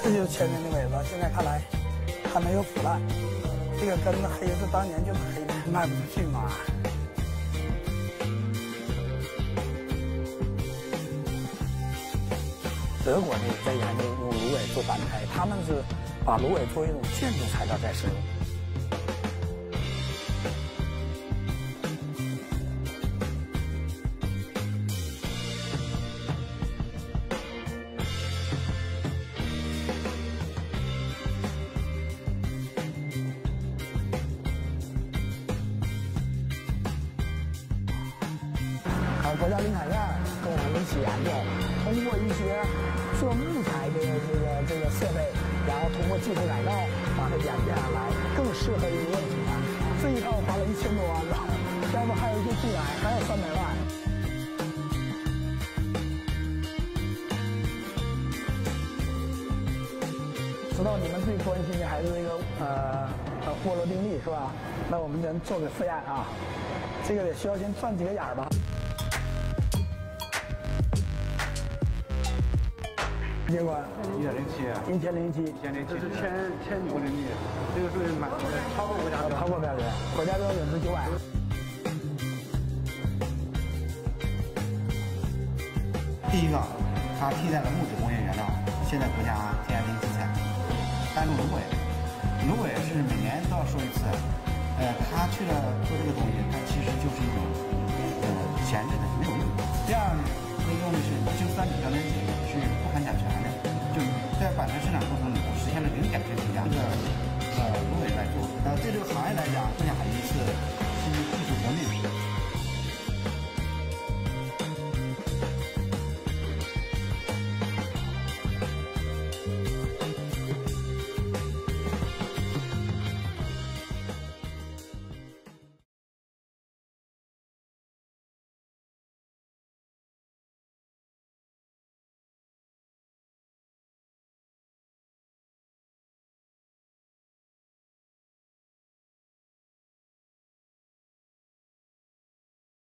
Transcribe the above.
这就是前面的尾巴，现在看来还没有腐烂。这个根子黑是当年就是黑的，卖不出去嘛。德国呢在研究用芦苇做单胎，他们是把芦苇作为一种建筑材料在使用。国家林产院跟我们一起研究，通过一些做木材的这个设备，然后通过技术改造，把它演变下来，更适合于问题啊。这一套花了1000多万了，要不还有一些进来，还有300万。知道你们最关心的还是这个涡轮定律是吧？那我们先做个实验啊，这个得需要先钻几个眼儿吧。结果1007， 这是前5厘米，这个属于超过国家标准， 超过标准，国家标准是900。 第一个，它替代了木质工业原料，现在国家天然气制裁，单种芦苇，芦苇是每年都要收一次，它去了做这个东西，它其实就是一种闲置的，没有用。第二呢，可以用的是93醛标准剂，是不含甲醛的，就在版权生产过程里头实现了零甲醛添加。这个芦苇来做，对这个行业来讲，更加一次是技术革命。